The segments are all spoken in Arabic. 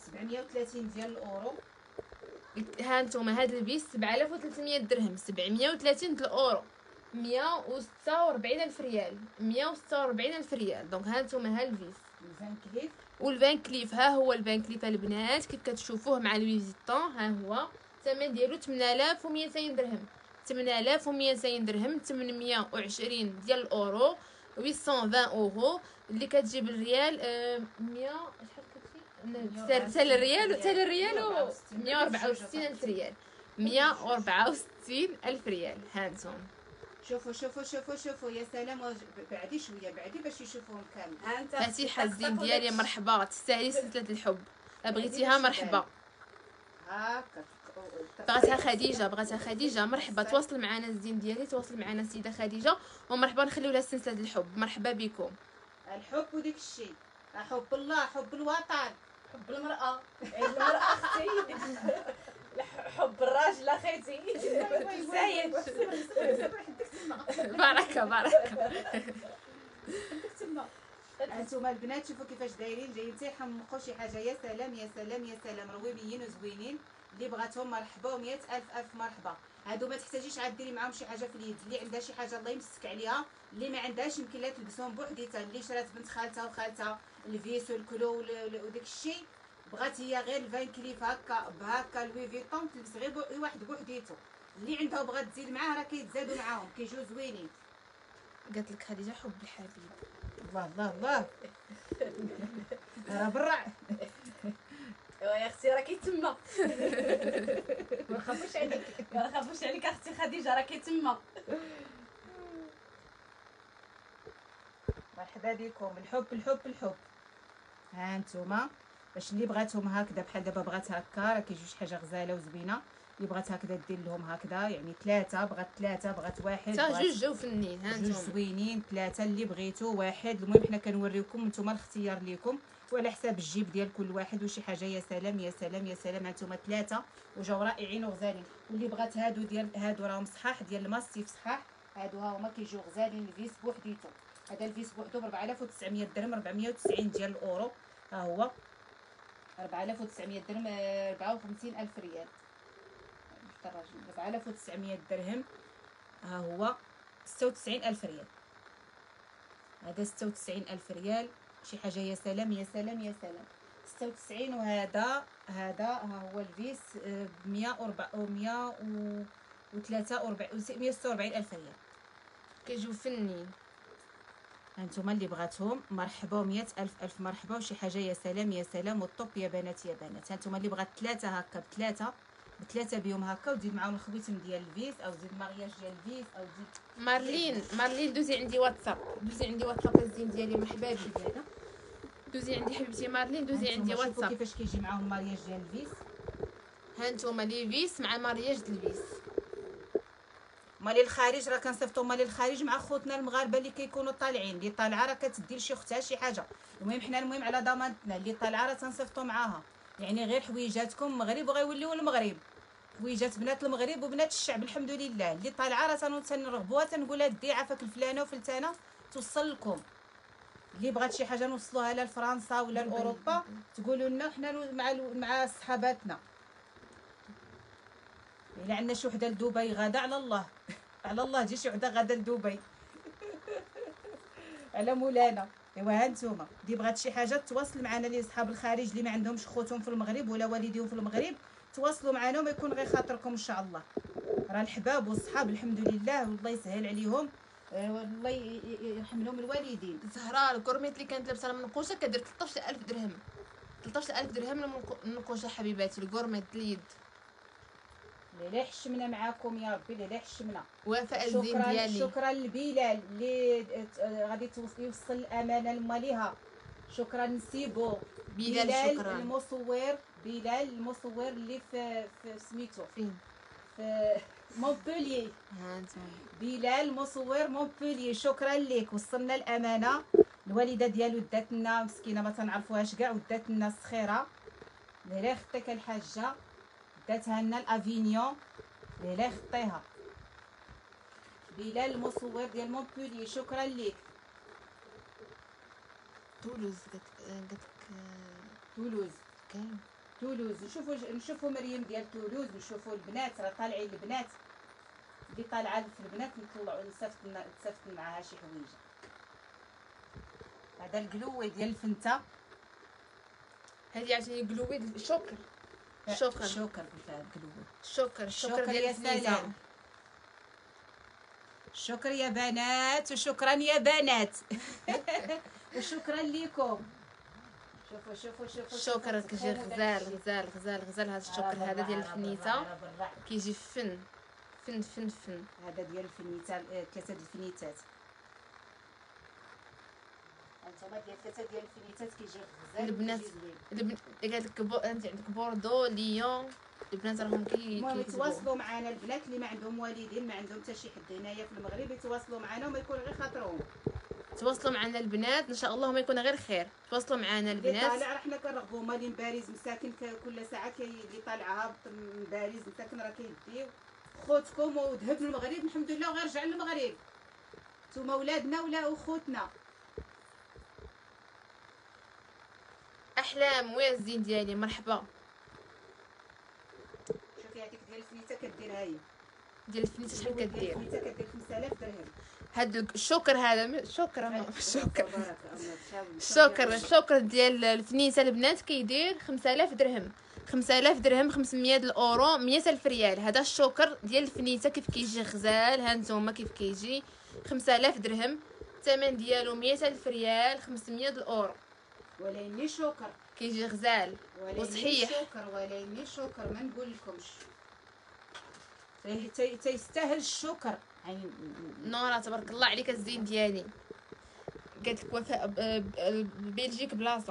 730 ديال الاورو. ها نتوما هاد الفيس 7300 درهم، 730 د الاورو، 146 الف ريال، 146 الف ريال. دونك ها نتوما ها الفيس. الفان كليف والفان كليف ها هو الفان كليف البنات كيف كتشوفوه مع لوي فيتون. ها هو الثمن ديالو 8200 درهم، 8200 درهم، 820 ديال الاورو، 820 اورو اللي كتجيب الريال 100 شحال كتجي حتى الريال 164 الف ريال، 164 الف ريال. ها نتوما شوفوا شوفوا شوفوا شوفوا يا سلام. بعدي شويه بعدي باش يشوفوهم كامل. ها انت فاتحه الزين ديالي مرحبا، تستاهلي سلسله الحب، لا بغيتيها مرحبا. هاكا بغاتها خديجه مرحبا. تواصل معنا الزين ديالي، تواصل معنا السيده خديجه، ومرحبا نخليو لها سلسله الحب. مرحبا بكم. الحب وديك الشيء، حب الله، حب الوطن، حب المرأة، المرأة اختي، حب الراجل اخيتي. زايد بركه. انتوما البنات شوفوا كيفاش دايرين، جايين تيحمقوا شي حاجه. يا سلام يا سلام يا سلام، رويبيين وزوينين. اللي بغاتهم مرحبا و100 الف مرحبا. هادو ما تحتاجيش عاد ديري معاهم شي حاجه في اليد. اللي عندها شي حاجه الله يمسك عليها، اللي ما عندهاش يمكن لها تلبسهم بوحديتها. اللي شرات بنت خالتها وخالتها الفيس والكلو وداك الشيء، بغات هي غير الفان كليف هكا بهكا لوي فيتون تلبس غير واحد بوحديته. اللي عندها بغات تزيد معاه راه كيتزادوا معاهم كيجيو زوينين. قالت لك خديجه حب الحبيب. الله راه برع. ايوا يا اختي راكي تما. ما خافوش عليك اختي خديجه، راكي تما. مرحبا بكم. الحب. ها انتوما باش اللي بغاتهم هكذا بحال دابا بغات هكا، راه كيجيو شي حاجه غزاله وزوينه. اللي بغات هكذا دير لهم هكذا، يعني ثلاثه، بغات واحد، تا جوج جاو فنين. ها جوج نتوما زوينين، ثلاثه اللي بغيتو، واحد. المهم حنا كنوريوكم نتوما الاختيار ليكم وعلى حساب الجيب ديال كل واحد وشي حاجه. يا سلام يا سلام يا سلام. هانتوما ثلاثه وجاو رائعين وغزالين. واللي بغات هادو ديال هادو راهم صحاح ديال الماستيف صحاح. هادو ها هما كيجيو غزالين. الفيس بوحديتو، هذا الفيس بوحدو ب 4900 درهم، 490 ديال الاورو. ها هو 4900 درهم، 54 الف ريال. 4900 درهم. ها هو 96 الف ريال. هذا 96 الف ريال شي حاجه. يا سلام يا سلام يا سلام. 96. وهذا ها هو الفيس ب 143 الف ريال. كيجيو فنين. هانتوما اللي بغاتهم مرحبا، 100 الف مرحبا وشي حاجه. يا سلام يا سلام. والطوب يا بنات يا بنات. هانتوما اللي بغات ثلاثه هكا بثلاثه بيهم هكا، وتزيد معاهم الخويتم ديال الفيس، او زيد مارياج ديال الفيس، او زيد مارلين دوزي عندي واتساب الزين ديالي. مرحبا بك. دوزي عندي حبيبتي مارلين، دوزي عندي شوفوا واتساب. كيفاش كيجي معاهم مارياج ديال الفيس. ها نتوما لي فيس مع مارياج د الفيس. مالي الخارج راه كنصيفطوا مالي الخارج مع خوتنا المغاربه اللي كيكونوا طالعين. اللي طالعه راه كتدي لشي اختها شي حاجه. المهم حنا على ضمانتنا. اللي طالعه راه تنصيفطوا معاها، يعني غير حويجاتكم المغرب وغيوليو المغرب، حويجات بنات المغرب وبنات الشعب الحمد لله. اللي طالعه راه تنرغبوها، تنقولها دي عافاك الفلانه وفلتانه توصل لكم. اللي بغات شي حاجه نوصلوها لا لفرنسا ولا لاوروبا تقولوا لنا حنا مع صحاباتنا. الا عندنا شي وحده لدبي غادا على الله على الله تجي شي وحده غادا لدبي على مولانا. ايوا ها نتوما اللي بغات شي حاجه تواصل معنا. لي صحاب الخارج اللي ما عندهمش خوتهم في المغرب ولا والديهم في المغرب تواصلوا معنا وما يكون غير خاطركم ان شاء الله. راه الحباب والصحاب الحمد لله والله يسهل عليهم، والله يرحم لهم الوالدين. زهراء الكورميت اللي كانت لابسه المنقوشه كدير 13000 درهم. 13000 درهم المنقوشه حبيباتي. الكورميت اليد. لا حشمنا معاكم يا ربي، لا حشمنا. وفاء الزين ديالي. شكرا لبلال اللي غادي يوصل الامانه لماليها. شكرا نسيبو بلال. شكرا بلال المصور اللي في سميتو فين؟ في مونبوليي. ها انت بلال مصور مونبوليي. شكرا لك. وصلنا الامانه. الوالده ديالو دات لنا مسكينه ما تنعرفوهاش كاع، ودات لنا الصخيره. لا خطيك الحاجه داتها لنا الافينيون. لا خطيها. بلال المصور ديال مونبوليي شكرا لك. تولوز قالك تولوز كاين تولوز. نشوفوا مريم ديال تولوز، نشوفوا البنات راه طالعين البنات اللي طالعه في البنات نطلعوا نصيفط معاها شي حويجه. هذا القلوي ديال الفنته، هذه عاوتاني قلوبي الشكر. شكر بالفعل قلوي. الشكر ديال يا الفنيسه. سلام. شكرا يا بنات، وشكرا يا بنات. وشكرا لكم. شوفوا الشكر كيجي غزال هذا الشكر هذا ديال الفنيته كيجي فن. هذا ديال الفنيته، ثلاثه د الفنيتات. هانتوما ديال ثلاثه ديال الفنيتات كيجي غزال. البنات قالت لك انت عندك بوردو ليون، البنات راهم المهم يتواصلوا معنا البنات اللي ما عندهم والدين، ما عندهم حتى شي حد هنايا في المغرب، يتواصلوا معنا وما يكون غير خاطرهم. تواصلوا معنا البنات ان شاء الله ما يكون غير خير. تواصلوا معنا اللي البنات. طالع راه حنا كنرغبوا. هما اللي مبارز مساكن كل ساعه اللي طالع هابط مبارز مساكن راه كيديو خوتكم وذهب للمغرب الحمد لله وغير رجع للمغرب. نتوما ولادنا ولا اخوتنا. احلام ويا الزين ديالي مرحبا. شوفي هذيك ديال الفنيته كدير هاهي ديال الفنيته شحال كدير؟ الفنيته كدير 5000 درهم. هاد الشكر هذا شكر تبارك الله. الشكر ديال الفنيسه البنات كيدير 5000 درهم. 5000 درهم 500 الاورو 100,000 ريال. هذا الشكر ديال الفنيته كيف كيجي غزال. ها نتوما كيف كيجي 5000 درهم، الثمن ديالو 100,000 ريال 500 الاورو. وليني شكر كيجي غزال وصحيح. وليني شكر ما نقول لكمش تيستاهل الشكر يعني. نورا تبارك الله عليك الزين ديالي. قالت لك وفاء بلجيك بلاصه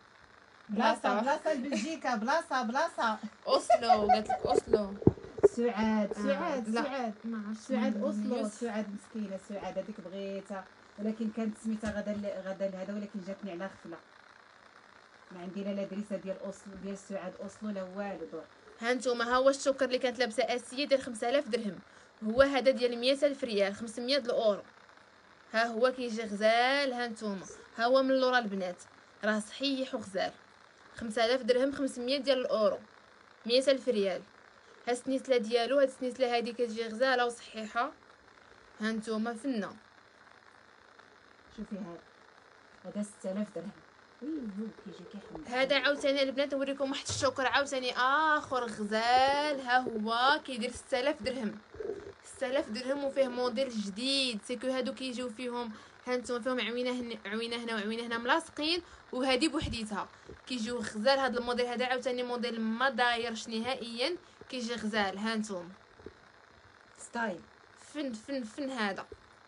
لبلجيكا بلاصه اوسلو. قالت لك اوسلو. سعاد ما عرفتش. سعاد اوسلو. سعاد مسكينه. سعاد هذيك بغيتها ولكن كانت سميتها غدا لهذا، ولكن جاتني على غفله. ما عندي لا دريسه ديال اوسلو ديال سعاد اوسلو لا والو. ها نتوما ها هو الشكر اللي كانت لابسه اسيه ديال 5000 درهم. هو هذا ديال 100,000 ريال 500 الاورو. ها هو كيجي غزال. ها نتوما ها هو من لورا البنات راه صحيح وغزال. 5000 درهم 500 ديال الاورو 100,000 ريال. ها السنيسله ديالو، هاد السنيسله هادي كتجي غزاله وصحيحه. ها نتوما فنه. شوفي هذا 6000 درهم. كيجي كيحمل. هذا عاوتاني البنات نوريكم واحد الشكر عاوتاني اخر غزال. ها هو كيدير 6000 درهم. 6000 درهم وفيه موديل جديد. سيكو هادو كيجيو فيهم ها نتوما فيهم عوينه هنا وعوينه هنا ملاصقين، وهذه بوحديتها كيجيو غزال. هذا الموديل هذا عاوتاني موديل ما دايرش نهائيا، كيجي غزال. ها نتوما ستايل فن هذا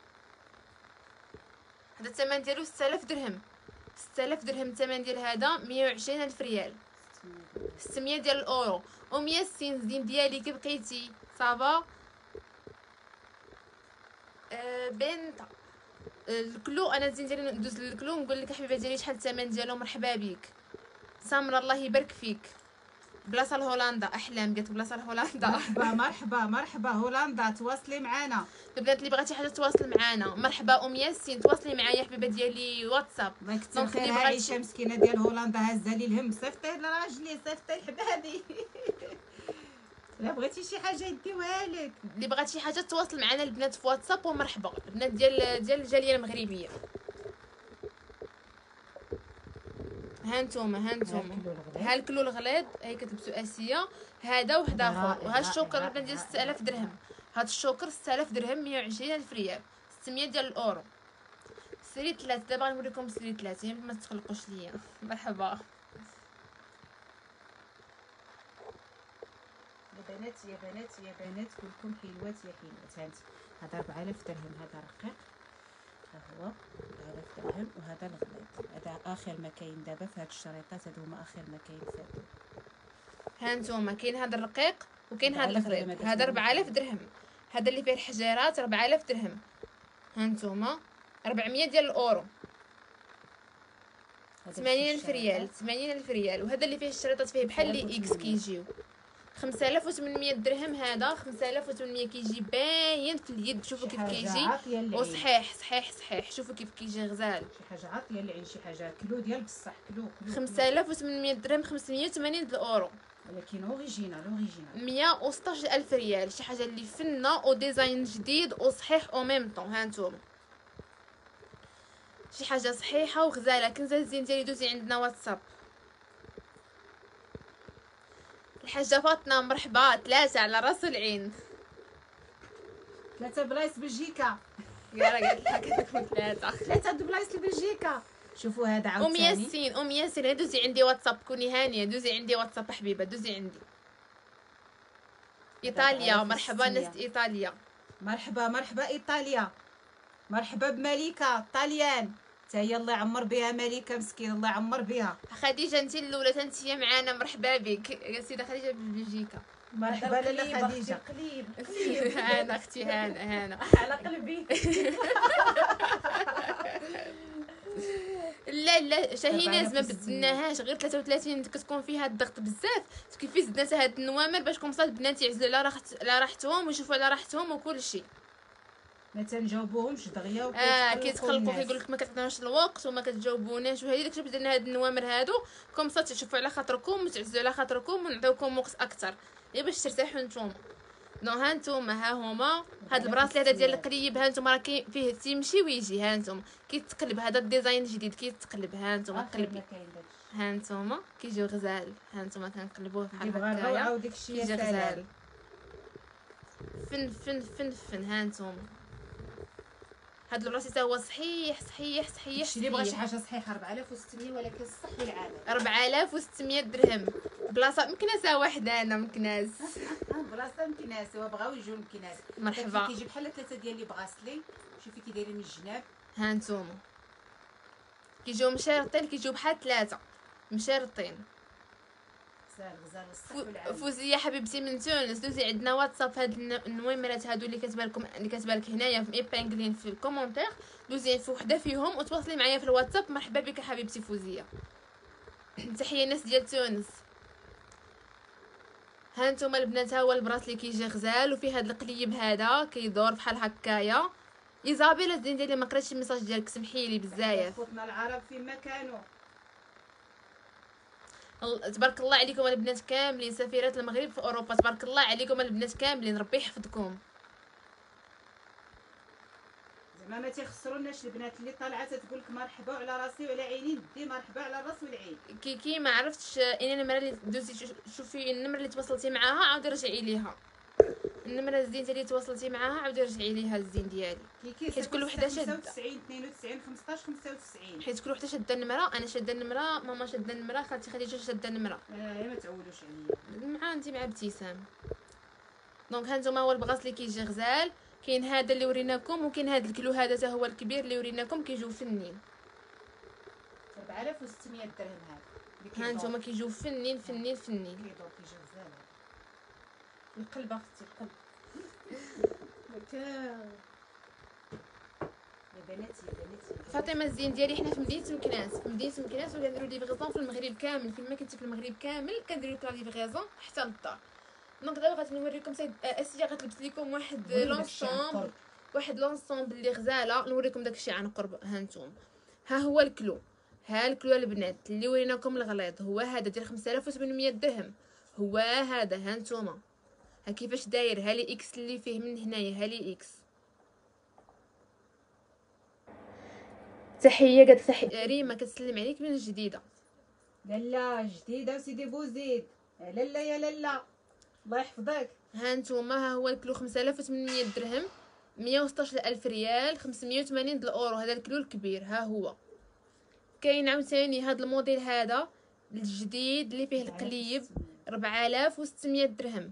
الثمن ديالو 6000 درهم. 6000 درهم الثمن ديال هذا 120,000 ريال 600 ديال الاورو. و100 السنزين ديالي كي بقيتي صافا. بنت الكلو انا الزين ديالي ندوز للكلو نقول لك حبيبه ديالي شحال الثمن ديالو. مرحبا بك سامره الله يبارك فيك. بلاصه لهولندا. احلام قالت بلاصه لهولندا. مرحبا هولندا. تواصلي معنا البنات اللي بغاتي حاجه تواصل معنا. مرحبا ام تواصلي معايا حبيبه ديالي واتساب. الله يكثر خيرها. عايشه مسكينه ديال هولندا هازه لي الهم. صيفطي لراجلي صيفطي لحبابي. لا بغيتي شي حاجه يديوها لك. اللي بغات شي حاجه تواصل معنا البنات في واتساب. ومرحبا البنات ديال الجاليه المغربيه. ها نتوما ها الكلو الغليظ هي كتلبسوا اسيه. هذا وحد اخر. وها الشوكر البنات ديال 6000 درهم. هاد الشوكر 6000 درهم 120,000 ريال 600 ديال الاورو. سيري 3. دابا غنوريكم سيري 3 ما تقلقوش ليا. مرحبا يا بنات كلكم حلوات يا حلوات. هانت هذا 4000 درهم. هذا رقيق. ها هو 4000 درهم. وهذا الغليظ. هذا اخر ما كاين دابا في هاد الشريطات. هادو هما اخر ما كاين في هادو. ها نتوما كاين هذا الرقيق وكاين هذا الغليظ. هذا 4000 درهم. هذا اللي فيه الحجيرات 4000 درهم. ها نتوما 400 ديال الاورو 80,000 ريال 80,000 ريال. وهذا اللي فيه الشريطات فيه بحال لي اكس كيجيو 5800 درهم. هذا 5800 كيجي باين في اليد. شوفوا كيف كيجي عاطيه للعين، وصحيح صحيح صحيح. شوفوا كيف كيجي غزال. شي حاجه عاطيه للعين، شي حاجه كيلو ديال بصح، كيلو 5800 درهم، 580 الاورو، ولكن اوريجينال اوريجينال. 116000 ريال. شي حاجه اللي فنه وديزاين جديد وصحيح او ميم طون. ها نتوما شي حاجه صحيحه وغزاله. كنزه الزين ديالي دوزي عندنا واتساب. الحاجه فاطمه مرحبا. 3 على راس العين. 3 بلايص بلجيكا. يا راه قالت لك 3. 3 بلايص لبلجيكا. شوفوا هذا عاوتاني. ام ياسين دوزي عندي واتساب. كوني هانيه دوزي عندي واتساب حبيبه. دوزي عندي. ايطاليا مرحبا ناس ايطاليا. مرحبا مرحبا ايطاليا. مرحبا بملكه طاليان. تا هي الله يعمر بها ملكه مسكين، الله يعمر بها. خديجه انت الاولى انت معانا. مرحبا بك يا سيده خديجه بلجيكا. مرحبا لاله خديجه. قليب هانا اختي هانا على قلبي. لا شاهيناز ما بدلناهاش، غير 33 كتكون فيها الضغط بزاف. كيف زدنا هاد النوامر باش كومصات البنات يعزلوا على راحتهم ويشوفوا على راحتهم وكل شيء. ما تنجاوبوهمش دغيا كيتقلقوا كيقول لك ما كتعطيناش الوقت وما كتجاوبوناش. وهذه داكشي بدلنا هاد النوامر هادو كومصات تشوفوا على خاطركم وتعزلوا على خاطركم ونعطيوكم وقت اكثر غير باش ترتاحوا نتوما. دونك ها نتوما ها هما هاد البراسلي هذا ديال القليب. ها نتوما راه فيه تيمشي ويجي. ها نتوما كيتقلب. هذا الديزاين الجديد كيتقلب. ها نتوما قلبي. ها نتوما كيجيو غزال. ها نتوما كنقلبوه بحال هكايا كيجي غزال. فن. ها نتوما هاد البلاصه حتى هو صحيح صحيح صحيح. اللي بغى شي حاجه صحيحه 4600 ولكن الصح والعافيه. 4600 درهم. بلاصه مكناسه واحده. انا مكناس بلاصه مكناس وبغاو يجيو مكناس. مرحبا. كيجي بحال 3 ديال لي بغاسلي. شوفي كي دايرين من الجناب. ها نتوما كيجيو مشارطين. كيجيو بحال 3 مشارطين. غزال الصح والعافيه. فوزيه حبيبتي من تونس دوزي عندنا واتساب. هاد النويمرات هادو اللي كتبان لك هنايا في ايبانغلين في الكومونتير. دوزي في وحده فيهم وتواصلي معايا في الواتساب. مرحبا بك حبيبتي فوزيه. تحيه الناس ديال تونس. ها نتوما البنات ها هو البراسلي كيجي غزال وفيه هاد القليب هذا كيدور بحال هكايا. ايزابيل الزين ديالي ما قريتش الميساج ديالك سمحيلي بزاف. خوتنا العرب فيما كانوا. تبارك الله عليكم البنات كاملين. سفيرات المغرب في اوروبا تبارك الله عليكم البنات كاملين. ربي يحفظكم. زعما ما تيخسروناش البنات اللي طالعه تقول لك مرحبا وعلى راسي وعلى عيني. دي مرحبا على الراس والعين. كي ما عرفتش اين النمره اللي دوزي. شوفي النمره اللي تواصلتي معاها عاودي رجعي ليها. النمره الزين اللي تواصلتي معاها عاودي رجعي ليها الزين ديالي. حيت كل وحده شاده 95 92 15 95. حيت كل وحده شاده النمره. انا شاده النمره. ماما شاده النمره. خالتي خديجه شاده النمره. ما تعولوش عليا مع انت مع ابتسام. دونك ها نتوما هو البغاص اللي كيجي غزال. كاين هذا اللي وريناكم وكاين هذا الكيلو هذا حتى هو الكبير اللي وريناكم كيجيو فنين. 4600 درهم هذا. ها نتوما كيجيو فنين. كيدور كيجي غزال. القلب اختي القلب. يا بناتي فاطمه الزين ديالي. حنا في مدينه مكناس وكنديروا ليفغيزون في المغرب كامل. فين ما كنتي في المغرب كامل كنديروا لك ليفغيزون حتى للدار. دونك دابا غادي نوريكم سيد اسيا. غتلبس لكم واحد لونسومبل اللي غزاله. نوريكم داكشي عن قرب. ها نتوما ها هو الكلو. ها الكلو البنات اللي وريناكم الغليظ هو هذا ديال 5800 درهم. هو هذا. ها نتوما ها كيفاش داير. ها لي اكس اللي فيه من هنايا. ها لي اكس. تحيه قالت تحيه ريما كتسلم عليك من الجديده. لالا جديده سيدي بوزيد. لالا يا لالا الله يحفظك. ها نتوما ها هو الكيلو 5800 درهم، 116000 ريال، 580 د الاورو. هذا الكيلو الكبير. ها هو كاين عاوتاني هذا الموديل هذا الجديد اللي فيه القليب 4600 درهم.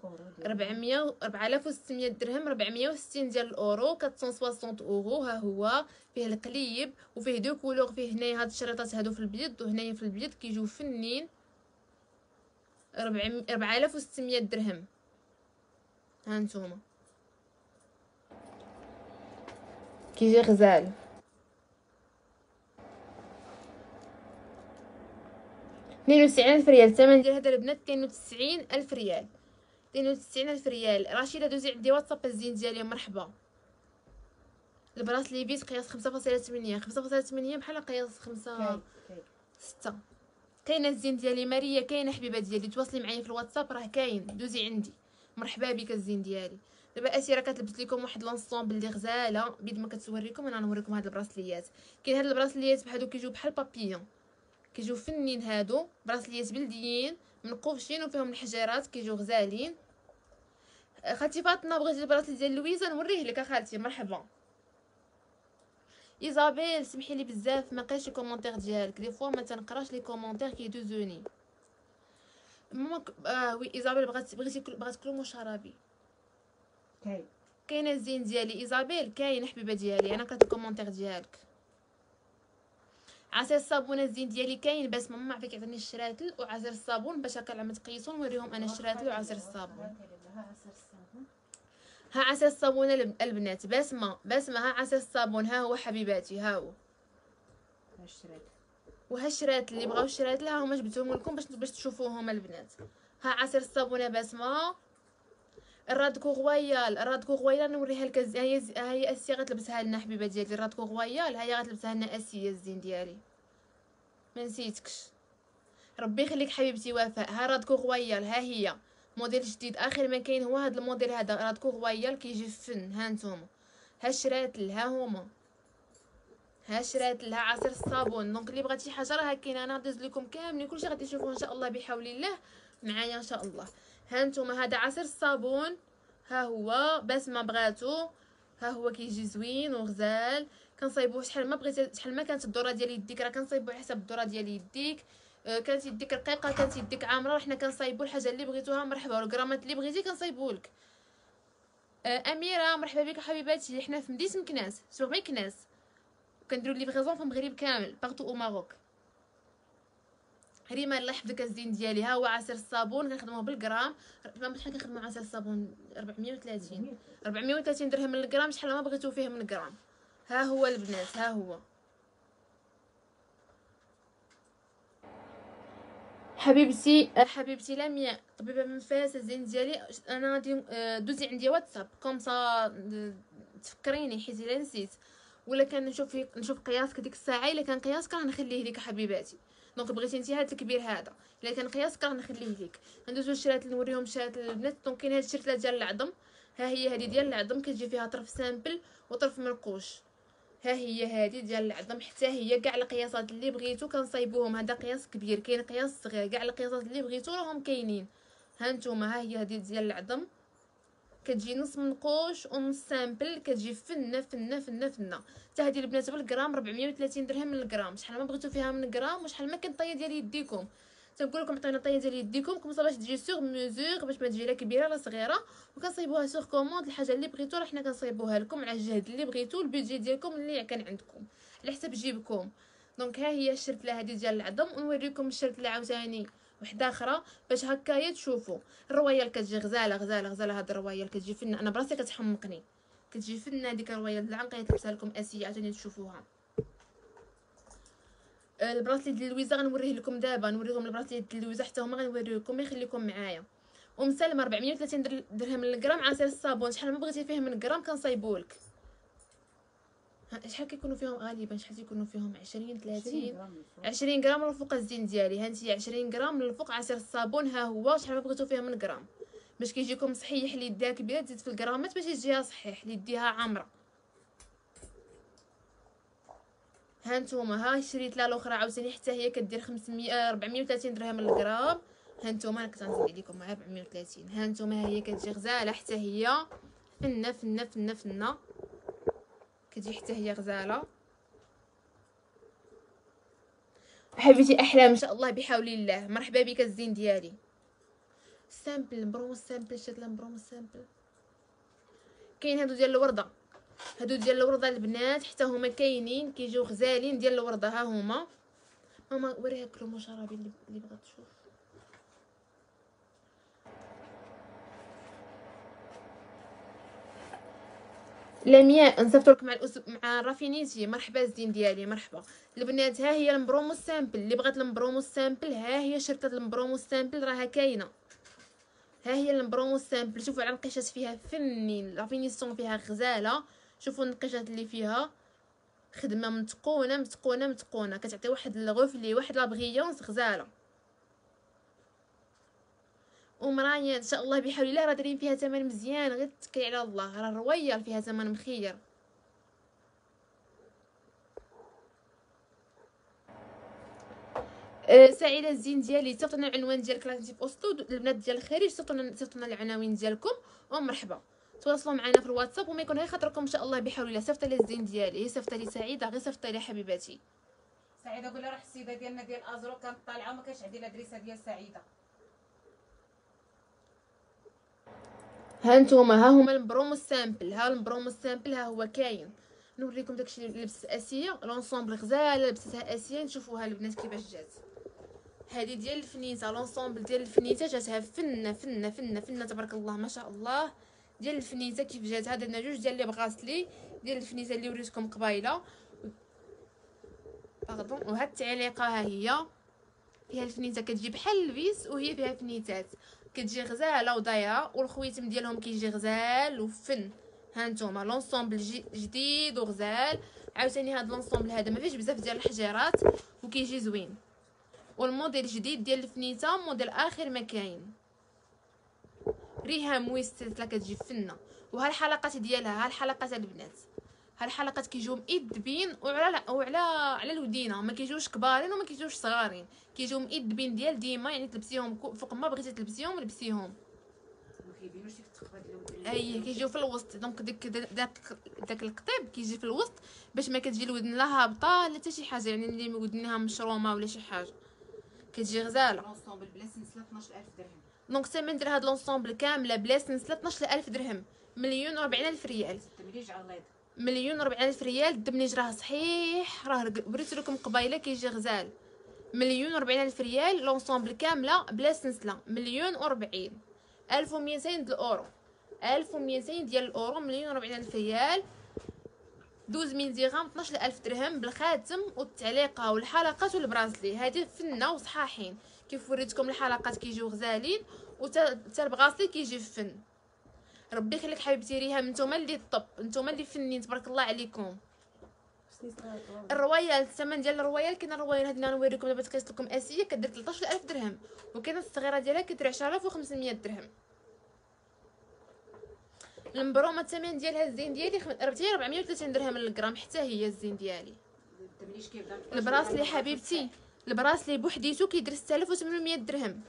4600 درهم 460 ديال الاورو 460 اورو. ها هو فيه القليب وفيه دو كولور. فيه هنايا هاد الشريطات هادو في البيض وهنايا في البيض كيجيو فنين. 4600 درهم. ها نتوما كيجي غزال. 92,000 ريال الثمن ديال هذا البنات. 92,000 ريال. 92,000 ريال. رشيده دوزي عندي واتساب الزين ديالي مرحبا. البراسلي فيس قياس 5.8 5.8 بحال قياس 5 6. كاينه الزين ديالي ماريا، كاينه حبيبه ديالي، تواصلي معايا في الواتساب راه كاين، دوزي عندي. مرحبا بك الزين ديالي. دابا اسيره كتلبس لكم واحد لونسومبل اللي غزاله بيد ما كتوريكم. انا نوريكم هاد البراسليات. كاين هاد البراسليات بحالو كيجيو بحال بابيون، كيجيو فنين. هادو براسليات بلديين منقوفشين وفيهم الحجيرات كيجيو غزالين. خالتي فاطمه بغيتي البراسلي ديال لويزا نوريه لك اخالتي. مرحبا. ايزابيل سمحي لي بزاف ما قريتش الكومونتير ديالك، دي فوا ما تنقراش لي كومونتير كيدوزوني. ماما وي ايزابيل بغات كلومو شرابي. كاينه الزين ديالي ايزابيل، كاين حبيبه ديالي. انا قريت الكومونتير ديالك. عصير الصابون الزين ديالي كاين، بس ماما عافاك عطيني الشراتل وعصير الصابون باش هكا لما تقيسون نوريهم انا الشراتل وعصير الصابون. ها عصير الصابون البنات. بسمه ها عصير الصابون، ها هو حبيباتي، ها هو وها الشراتل اللي بغاو الشراتل ها هما جبتهم لكم باش تشوفوهم البنات. ها عصير الصابونه بسمه. الرادكو غويال نوريها لك. هي اسيا غتلبسها لنا حبيبه ديالي. الرادكو غويال هي غتلبسها لنا اسيا الزين ديالي، ما نسيتكش. ربي يخليك حبيبتي وفاء. ها رادكو غويال، ها هي موديل جديد اخر ما كاين هو هذا الموديل هذا. رادكو غويال كيجي فن. ها نتوما ها الشراتل، ها هما ها الشراتل، ها عصير الصابون. دونك اللي بغات شي حاجه راه كاين. انا غادوز لكم كاملين كلشي غادي تشوفوه ان شاء الله بحول الله معايا ان شاء الله. ها نتوما هذا عصير الصابون، ها هو بسمه بغاتو، ها هو كيجي زوين وغزال. كنصايبوه شحال ما بغيتي، شحال ما كانت الدوره ديال يديك راه كنصايبوه على حسب الدوره ديال يديك. كانت يديك رقيقه كانت يديك عامره، حنا كنصايبوا الحاجه اللي بغيتوها مرحبا. والغرامات اللي بغيتي كنصايبولك. اميره مرحبا بك حبيباتي. حنا في مدينه مكناس سوق مكناس، كنديروا ليفريزون في المغرب كامل بارتو او ماروك. ريما الله يحفظك الزين ديالي. ها هو عصير الصابون كنخدموه بالغرام. شحال كنخدموا عصير الصابون 430 درهم من الغرام، شحال ما بغيتو فيه من الغرام. ها هو البنات، ها هو حبيبتي لمياء طبيبه من فاس الزين ديالي. انا غادي دوزي عندي واتساب كومسا تفكريني حيت الا نسيت ولا كان نشوف قياسك ديك الساعه. الا كان قياسك راه نخليه لك حبيباتي. دونك بغيتي انت هذا الكبير هذا، الا كان قياسك راه نخليه لك. ندوزو الشرات نوريهم الشرات البنات. دونك كاين هاد الشرتله ديال العظم، ها هي هذه ديال العظم كتجي فيها طرف سامبل وطرف منقوش. ها هي هذه ديال العظم حتى هي كاع القياسات اللي بغيتو كنصايبوهم. هذا قياس كبير، كاين قياس صغير، كاع القياسات اللي بغيتو راهم كاينين. ها نتوما ها هي هذه ديال العظم كتجي نص منقوش ونص سامبل، كتجي فنه فنه فنه فنه. حتى هذه البنات بالغرام 430 درهم من الغرام. شحال ما بغيتو فيها من الغرام وشحال ما كان الطيه ديال يديكم. تنقول لكم عطينا الطيه ديال يديكم كومسا باش تجي سوغ ميزور، باش ما تجي لا كبيره لا صغيره. وكنصايبوها سوغ كوموند. الحاجه اللي بغيتو راه حنا كنصايبوها لكم على الجهد اللي بغيتو، البيدجي ديالكم اللي كان عندكم على حسب جيبكم. دونك ها هي الشرتله هذه ديال العظم. ونوريكم الشرتله عاوتاني وحده اخرى باش هكايا تشوفوا. الروايال كتجي غزاله غزاله غزاله. هاد الروايال كتجي فنه، انا براسي كتحمقني كتجي فنه ديك الروايال العنقيه. تلبسها لكم اسيه عاوتاني تشوفوها. البراسلي ديال لويزا غنوريه لكم دابا. نوريكم البراسلي ديال لويزا حتى هما غنوريكم. يخليكم معايا. سلمى 430 درهم من الغرام. عصير الصابون شحال ما بغيتي فيه من الغرام كنصايبولك. شحال كيكونوا فيهم غالبا؟ شحال تيكونوا فيهم 20 30 20 غرام من الفوق الزين ديالي. ها انت 20 غرام من الفوق عصير الصابون. ها هو شحال ما بغيتو فيه من الغرام باش كيجيكم صحيح. اللي يديها كبيره تزيد في الغرامات باش يجيها صحيح. اللي يديها عامره ها نتوما. ها شريت لا الاخرى عاوتاني حتى هي كدير 430 درهم من الغرام. ها نتوما انا كنزيد عليكم مع 430. ها نتوما هي كتجي غزاله حتى هي فنه فنه فنه فنه. كتجي حتى هي غزاله حبيبتي. احلام ان شاء الله بحول الله. مرحبا بك الزين ديالي. سامبل مبروم سامبل شات مبروم سامبل. كاين هادو ديال الورده، هادو ديال الورده البنات حتى هما كاينين كيجيو غزالين ديال الورده. ها هما ماما وريها كلهم شرابي اللي بغات تشوف. لمياء نصيفطولك مع رافينيتي. مرحبا الزين ديالي مرحبا البنات. ها هي المبرومو سامبل اللي بغات المبرومو سامبل. ها هي شرطه المبرومو سامبل راها كاينه. ها هي البرومو سامبل. شوفوا على النقيشات فيها فنين، لا فينيسيون فيها غزاله. شوفوا النقيشات اللي فيها خدمه متقونه متقونه متقونه، كتعطي واحد الغوفلي واحد لا بغيونس غزاله. ومرايا ان شاء الله بحول الله راه دايرين فيها ثمن مزيان، غير تكلي على الله، راه رويال فيها ثمن مخير. سعيده الزين ديالي، صيفطوا لنا العنوان ديالك راه انت في اوسلو، البنات ديال الخارج صيفطوا لنا العناوين ديالكم ومرحبا. تواصلوا معنا في الواتساب وما يكون غير خاطركم ان شاء الله بحول الله. صيفط لي الزين ديالي، صيفط لي سعيده، غير صيفط لي حبيباتي. سعيده قول لها راه السيده ديالنا ديال ازرو كانت طالعه وما كانش عندي الادريسه ديال سعيده. ها نتوما، ها هما البرومو سامبل، ها البرومو سامبل ها هو كاين. نوريكم داكشي اللي لبست اسيه، لونسومبل غزاله لبستها اسيه. نشوفوها البنات كيفاش جات. هذه ديال الفنيته، لونسومبل ديال الفنيته جاتها فنه فنه فنه فنه تبارك الله ما شاء الله. ديال الفنيته كيف جاتها، درنا جوج ديال لي بغاسلي ديال الفنيته اللي وريتكم قبيله. باردون. وهاد التعليقه ها هي فيها الفنيته كتجي بحال البيس وهي فيها فنيتات، كتجي غزاله ودايره، والخويتم ديالهم كيجي غزال وفن. ها نتوما لونسومبل جديد وغزال. عاوتاني هاد لونسومبل هذا ما فيهش بزاف ديال الحجيرات وكيجي زوين. والموديل جديد ديال الفنيته موديل اخر ما كاين. ريها مويستلا كتجي فنه. وها الحلقات ديالها، ها الحلقات البنات، ها الحلقات كيجيو مئدبين وعلى الودينه، ما كيجيوش كبارين وما كيجيوش صغارين، كيجيو مئدبين ديال ديما، يعني تلبسيهم فوق ما بغيتي تلبسيهم لبسيهم. ما كيبينوش ديك التقبه ديال اي كيجيو في الوسط، دونك داك القطيب كيجي في الوسط باش ما كتجي الودن لا هابطه لا حتى شي حاجه، يعني اللي ودنها مشرومه ولا شي حاجه كتجي غزاله. لونسومبل بلا سلسله 12000 درهم. دونك الثمن ديال هاد لونسومبل كامله بلا سلسله 12000 درهم، 1,040,000 ريال. التمريج عريض 1,040,000 ريال. الدبنيج راه صحيح، راه بريت لكم قبيله كيجي غزال. 1,040,000 ريال لونسومبل كامله بلا سلسله، 1,040,000. 1200 ديال الاورو، 1200 ديال الاورو، 1,040,000 ريال. 12,000 درهم، 12,000 درهم بالخاتم والتعليقه والحلقات والبرازلي. هذه فنه وصحاحين كيف وريتكم. الحلقات كيجيو غزالين وتا البغاسلي كيجي فن. ربي يخليك حبيبتي ريهام، نتوما اللي الطب، نتوما اللي فنين تبارك الله عليكم. الرويال، الثمن ديال الرويال كاين الرويال هاد اللي غنوريكم دابا تقيس لكم اسيه كدير 13,000 درهم، وكاينه الصغيره ديالها كدير 10,500 درهم. المبرومه الثمن ديالها الزين ديالي ربحتي 430 درهم للغرام، حتى هي الزين ديالي. التمريج كيبدا. البراسلي حبيبتي، البراسلي بوحديتو كيدير 6,800 درهم،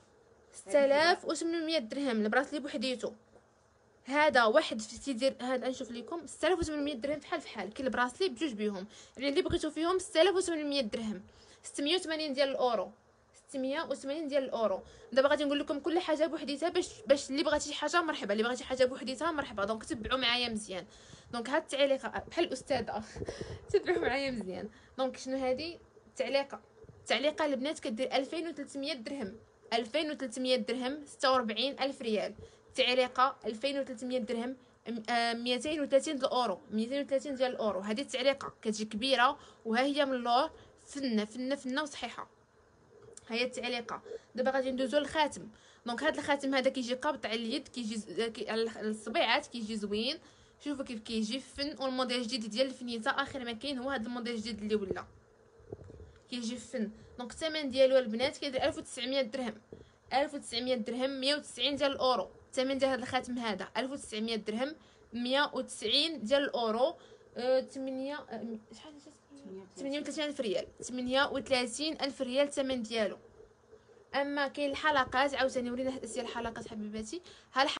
6,800 درهم البراسلي بوحديتو. هذا واحد تيدير، هذا نشوف لكم 6,800 درهم فحال فحال. كاين البراسلي بجوج بيهم، يعني اللي بغيتو فيهم 6,800 درهم، 680 ديال الاورو، 680 ديال الاورو. دابا غادي نقول لكم كل حاجه بوحديتها باش اللي بغات شي حاجه مرحبا، اللي بغات شي حاجه بوحديتها مرحبا. دونك تبعوا معايا مزيان. دونك هاد التعليقه بحال الاستاذه تبعوا معايا مزيان. دونك شنو هذه التعليقه البنات كدير 2,300 درهم، 2,300 درهم، 46,000 ريال. تعليقه 2,300 درهم، 230 ديال الاورو، 230 ديال الاورو. هذه التعليقه كتجي كبيره وها هي من اللور فنه فنه فنه وصحيحه. ها هي التعليقه. دابا غادي ندوزو للخاتم. دونك هذا الخاتم هذا كيجي قابط على اليد، كيجي على الصبيعات كيجي زوين. شوفوا كيف كيجي فن. والموديل الجديد ديال الفنيته اخر ما كاين هو هذا الموديل الجديد اللي ولا كيجي فن. دونك الثمن ديالو البنات كيدير 1900 درهم، 1900 درهم، 190 ديال الاورو. الثمن ديال هذا الخاتم هذا 1900 درهم، 190 ديال الاورو. 38,000 ريال، 38,000 ريال الثمن ديالو. اما كاين الحلقات عاوتاني ورينا هاد الحلقات حبيباتي. ها